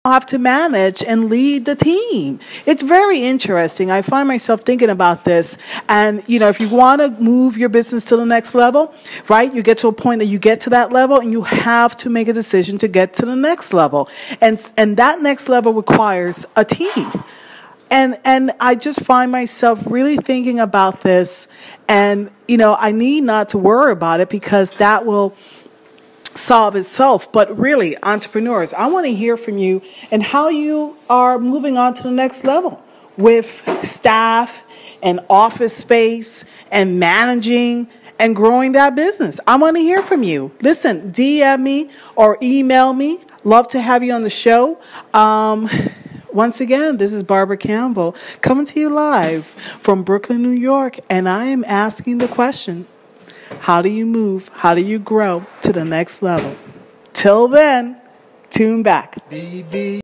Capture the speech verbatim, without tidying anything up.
have to manage and lead the team. It's very interesting. I find myself thinking about this. And, you know, if you want to move your business to the next level, right, you get to a point that you get to that level and you have to make a decision to get to the next level. And, and that next level requires a team. And and I just find myself really thinking about this. And, you know, I need not to worry about it because that will solve itself. But really, entrepreneurs, I want to hear from you and how you are moving on to the next level with staff and office space and managing and growing that business. I want to hear from you. Listen, D M me or email me. Love to have you on the show. Um, once again, this is Barbara Campbell coming to you live from Brooklyn, New York. And I am asking the question, how do you move? How do you grow to the next level? Till then, tune back.